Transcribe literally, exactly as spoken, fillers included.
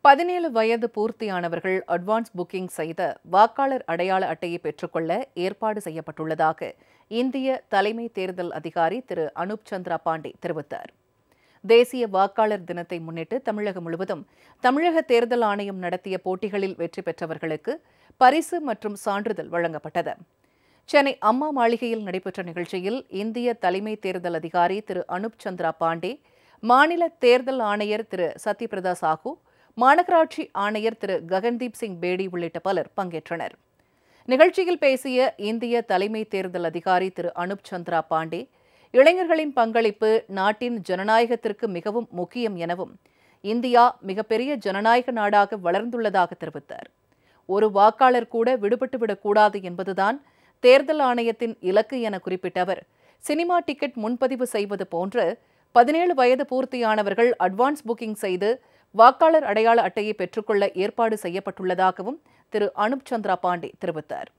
பதினேழு வயது பூர்த்தியானவர்கள் advance booking செய்த வாக்காளர் அடையாள அட்டையை பெற்றுக்கொள்ள ஏற்பாடு செய்யப்பட்டுள்ளதாக இந்திய தலைமை தேர்தல் அதிகாரி திரு அனுப் சந்திரா பாண்டே தெரிவித்தார். தேசிய வாக்காளர் தினத்தை முன்னிட்டு தமிழகம் முழுவதும் தமிழக தேர்தல் ஆணையம் நடத்திய போட்டிகளில் வெற்றி பெற்றவர்களுக்கு பரிசு மற்றும் சான்றிதழ் வழங்கப்பட்டது. சென்னை அம்மா மாளிகையில் நடைபெற்ற நிகழ்ச்சியில் இந்திய தலைமை தேர்தல் அதிகாரி திரு அனுப் சந்திரா பாண்டே, மாநில தேர்தல் ஆணையர் திரு சத்யபிரதா சாஹூ, மாநகராட்சி ஆணையர் திரு ககன்தீப் சிங் பேடி உள்ளிட்ட பலர் பங்கேற்றனர். நிகழ்ச்சியில் பேசிய இந்திய தலைமை தேர்தல் அதிகாரி திரு அனுப் சந்திரா பாண்டே, இளைஞர்களின் பங்களிப்பு நாட்டின் ஜனநாயகத்திற்கு மிகவும் முக்கியம் எனவும் இந்தியா மிகப்பெரிய ஜனநாயக நாடாக வளர்ந்துள்ளதாக தெரிவித்தார். ஒரு வாக்காளர் கூட விடுபட்டுவிடக்கூடாது என்பதுதான் தேர்தல் ஆணையத்தின் இலக்கு என குறிப்பிட்ட அவர், சினிமா டிக்கெட் முன்பதிவு செய்வது போன்று பதினேழு வயது பூர்த்தியானவர்கள் அட்வான்ஸ் புக்கிங் செய்து வாக்காளர் அடையாள அட்டையை பெற்றுக்கொள்ள ஏற்பாடு செய்யப்பட்டுள்ளதாகவும் திரு அனுப் சந்திரா பாண்டே தெரிவித்தார்.